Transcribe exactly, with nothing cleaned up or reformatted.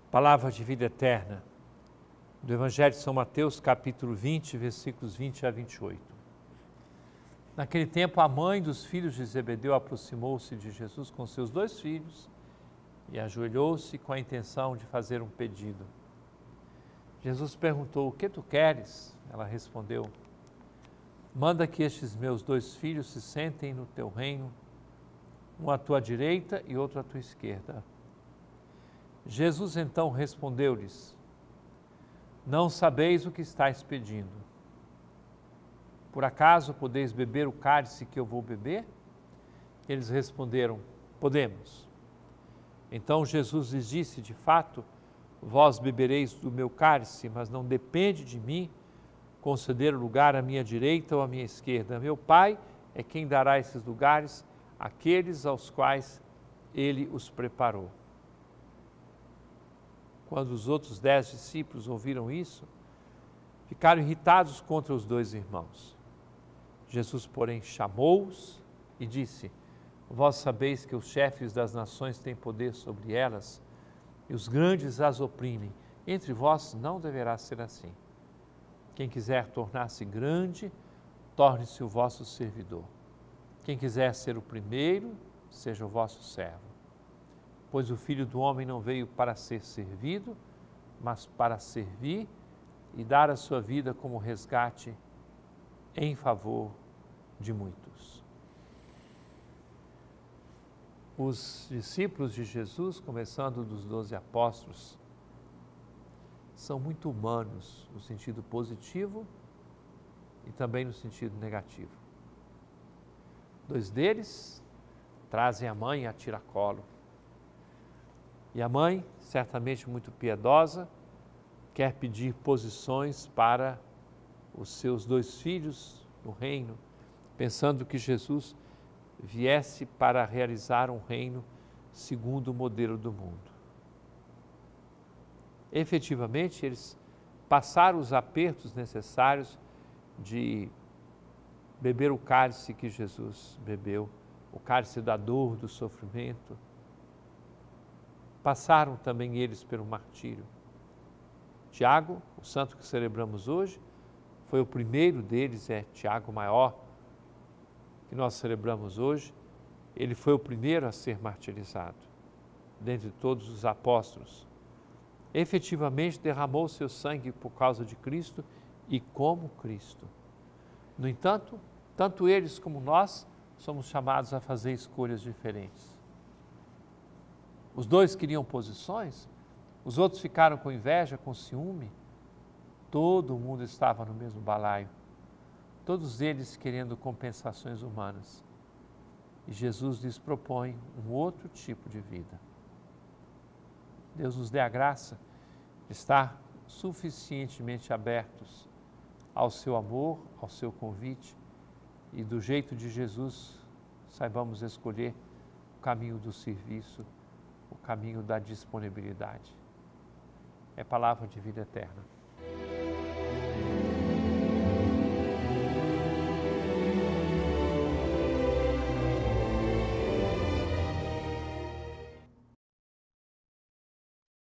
Palavra de vida eterna, do Evangelho de São Mateus, capítulo vinte, versículos vinte a vinte e oito. Naquele tempo, a mãe dos filhos de Zebedeu aproximou-se de Jesus com seus dois filhos e ajoelhou-se com a intenção de fazer um pedido. Jesus perguntou: "O que tu queres?" Ela respondeu: "Manda que estes meus dois filhos se sentem no teu reino, um à tua direita e outro à tua esquerda." Jesus então respondeu-lhes: "Não sabeis o que estáis pedindo. Por acaso podeis beber o cálice que eu vou beber?" Eles responderam: "Podemos." Então Jesus lhes disse: "De fato, vós bebereis do meu cálice, mas não depende de mim conceder lugar à minha direita ou à minha esquerda. Meu Pai é quem dará esses lugares àqueles aos quais Ele os preparou." Quando os outros dez discípulos ouviram isso, ficaram irritados contra os dois irmãos. Jesus, porém, chamou-os e disse: "Vós sabeis que os chefes das nações têm poder sobre elas e os grandes as oprimem. Entre vós não deverá ser assim. Quem quiser tornar-se grande, torne-se o vosso servidor. Quem quiser ser o primeiro, seja o vosso servo. Pois o Filho do Homem não veio para ser servido, mas para servir e dar a sua vida como resgate em favor de muitos." Os discípulos de Jesus, começando dos doze apóstolos, são muito humanos no sentido positivo e também no sentido negativo. Dois deles trazem a mãe a tiracolo. E a mãe, certamente muito piedosa, quer pedir posições para os seus dois filhos no reino, pensando que Jesus viesse para realizar um reino segundo o modelo do mundo. Efetivamente, eles passaram os apertos necessários de beber o cálice que Jesus bebeu, o cálice da dor, do sofrimento. Passaram também eles pelo martírio. Tiago, o santo que celebramos hoje, foi o primeiro deles, é Tiago Maior, que nós celebramos hoje. Ele foi o primeiro a ser martirizado, dentre todos os apóstolos. Efetivamente derramou seu sangue por causa de Cristo e como Cristo. No entanto, tanto eles como nós somos chamados a fazer escolhas diferentes. Os dois queriam posições, os outros ficaram com inveja, com ciúme. Todo mundo estava no mesmo balaio, todos eles querendo compensações humanas. E Jesus lhes propõe um outro tipo de vida. Deus nos dê a graça de estar suficientemente abertos ao seu amor, ao seu convite, e do jeito de Jesus saibamos escolher o caminho do serviço, o caminho da disponibilidade. É palavra de vida eterna.